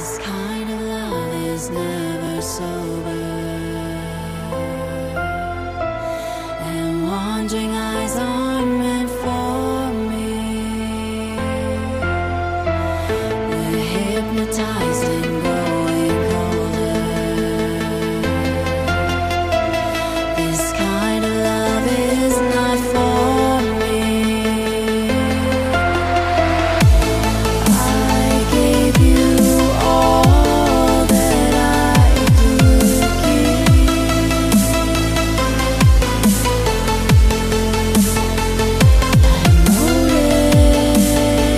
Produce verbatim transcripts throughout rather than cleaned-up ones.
This kind of love is never sober, and wandering eyes aren't meant for me. They're hypnotized and growing colder. This kind of love is not for me. I gave you all that I could give. I noticed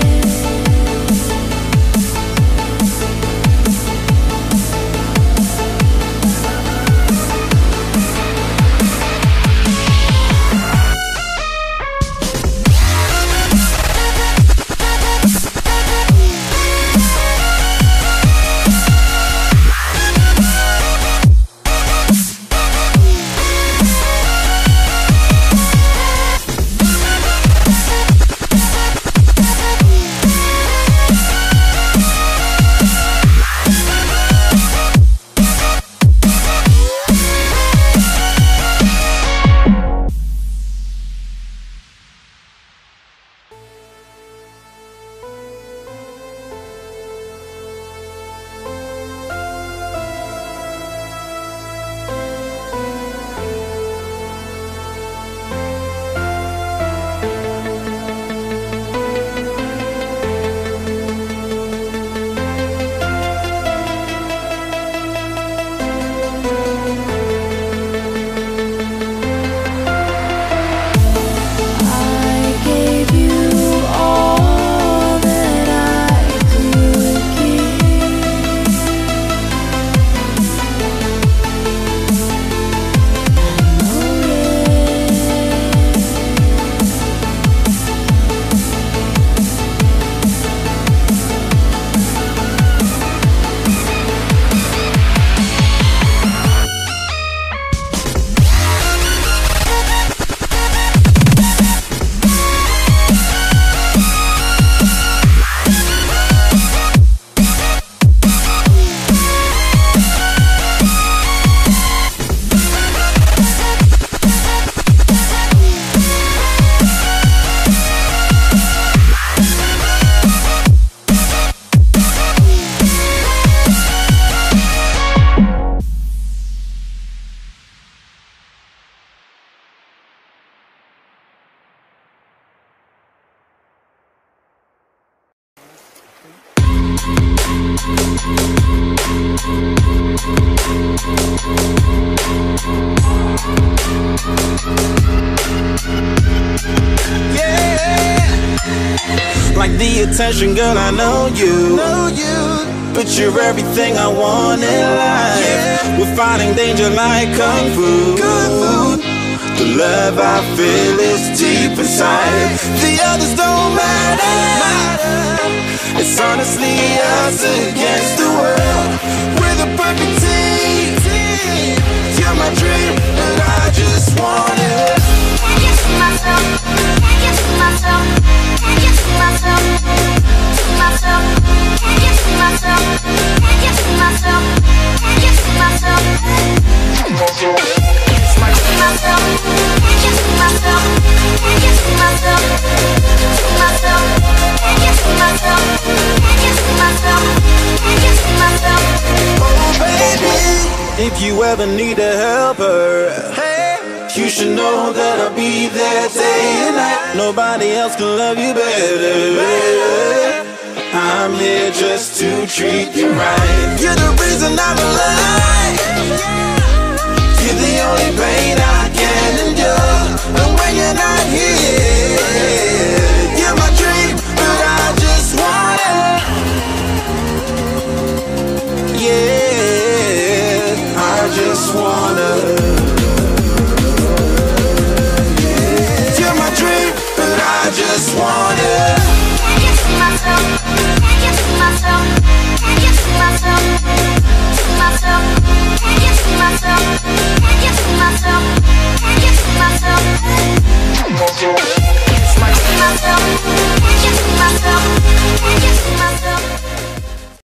like the attention, girl, I know you. know you But you're everything I want in life. yeah. We're fighting danger like Kung Fu. Kung Fu. The love I feel is deep inside. The others don't matter. It's honestly us against the world. We're the perfect team. You're my dream, and I just want it. Can't get to myself, can't get to myself, can't get to myself, to myself, can't get to myself, can't get to myself, can't get to myself, to myself, can't get to myself, can't get to myself, to myself, can't get to myself, can't get to myself, can't get to myself. Oh baby, if you ever need a helper, hey, you should know that I'll be there day and night. Nobody else can love you better. I'm here just to treat you right. You're the reason I'm alive. You're the only pain I can endure. And when you're not here, you're my dream, but I just want it. Yeah, I just wanna. You're my dream, but I just want it. Can't get to myself, can't get to myself, can't get to myself, to myself, can't get to myself, can't get to myself, can't get to myself, to myself.